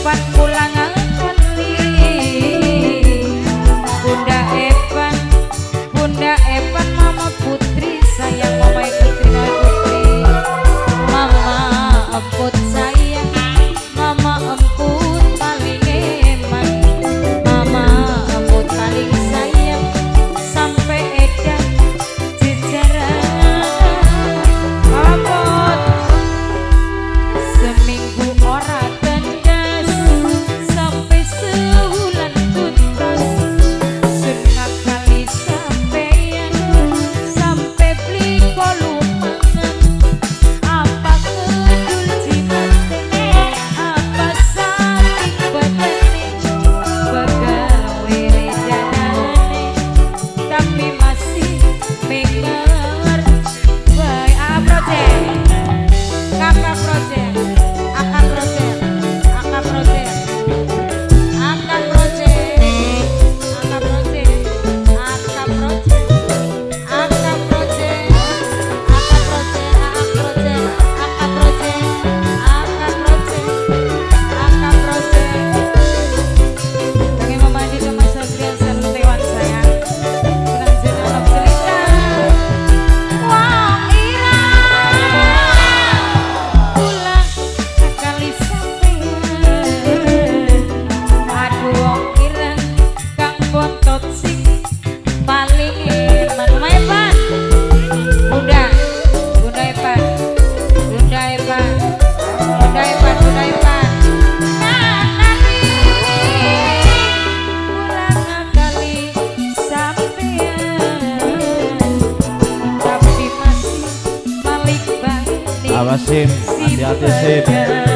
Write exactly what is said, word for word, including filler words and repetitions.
Evan pulang kali. Bunda Evan, Bunda Evan, Mama Putri sayang, Mama Putri Putri, Mama emput sayang, Mama emput paling eman, Mama emput paling sayang, sampai edan jejaran. Emput seminggu ora tendas, sampai sebulan tuntas, sudah kali sampeyan, sampai beli kolumangan. Apa kedul jimatene, apa saking badane, bakal wiridanane, tapi masih mengelar. Baik, A Project, Kakak Project, Akak Project, Akak Project, Akak Project, Akak Project, Akak Project, Akak Project, Akak Project, Akak Project, Akak Project, Akak Project, Akak Project. Bagi Mama Dika Mas Adrian Sertewan sayang, senang senang cerita. Wong ilang pulang kali sampeyan, aduh wong ilang kang bontot sing paling eman. Mama Evan, Bunda, Bunda Evan, Bunda Evan, Bunda Evan, Bunda Evan. Nanali pulang kali sampeyan, tapi masih balik balik. Awas Sim, hati-hati Sim.